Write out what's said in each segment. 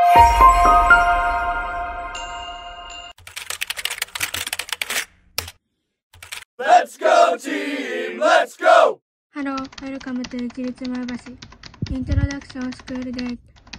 Let's go team! Let's go! Hello, welcome to 一律前橋 Introduction School Day.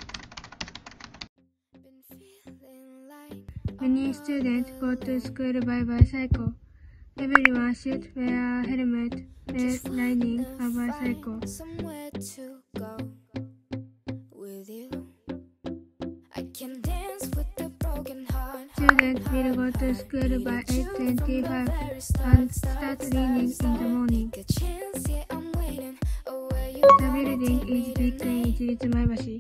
Many students go to school by bicycle. Everyone should wear a helmet when riding a bicycle. Somewhere to go with you. I can dance with the broken heart. Students will go to school by 8:25 and start reading in the morning. A chance, yeah, I'm waiting. Oh, where you The building is big in 一律前橋.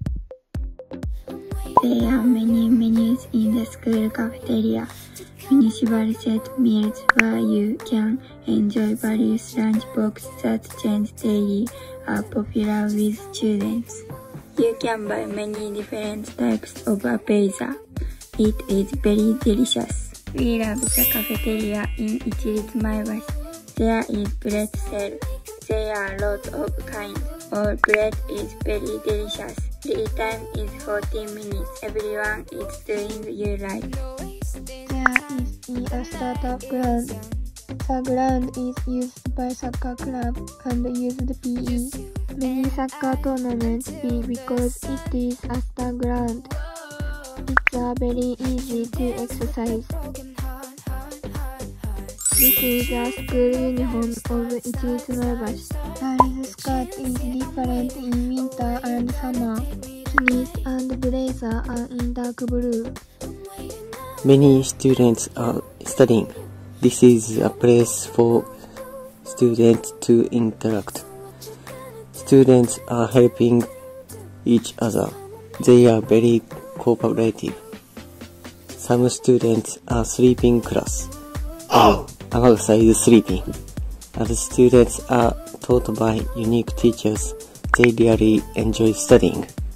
There are many menus in the school cafeteria. Municipal set meals where you can enjoy various lunch boxes that change daily are popular with students. You can buy many different types of a pizza. It is very delicious. We love the cafeteria in 一律前橋. There is pretzel. There are lots of kinds. All bread is very delicious. The time is 40 minutes. Everyone is doing you right. There is a startup ground. The ground is used by soccer club and used PE. Many soccer tournaments be because it is a star ground. It's very easy to exercise. This is a school uniform of 一律前橋. Girls' skirt is different in winter and summer. Jeans and blazer are in dark blue. Many students are studying. This is a place for students to interact. Students are helping each other. They are very cooperative. Some students are sleeping class. Alongside sleeping. Other students are taught by unique teachers. They really enjoy studying.